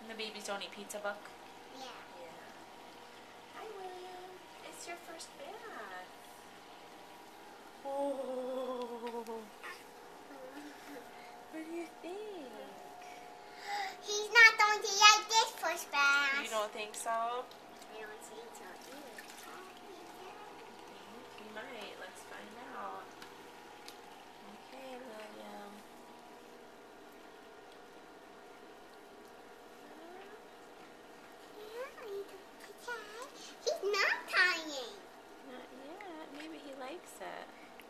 The babies don't eat pizza book? Yeah. Yeah. Hi, William. It's your first bath. Oh. What do you think? He's not going to like this first bath. You don't think so? I don't think so either. He might. Let's find out. Okay, William. He's not tiny. Not yet. Maybe he likes it.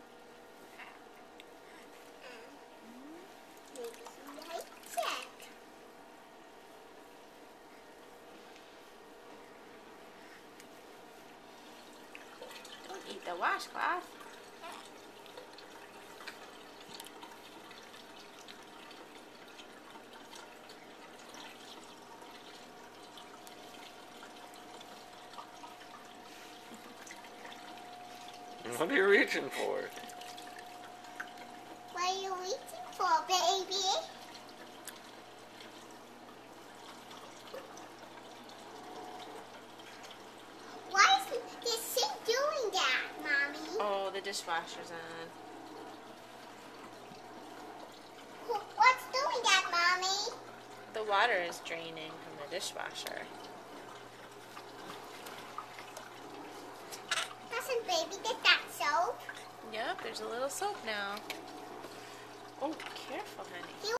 Maybe he likes it. Don't eat the washcloth. What are you reaching for? What are you reaching for, baby? Why is this sink doing that, Mommy? Oh, the dishwasher's on. What's doing that, Mommy? The water is draining from the dishwasher. Doesn't baby get that soap? Yep, there's a little soap now. Oh, careful, honey.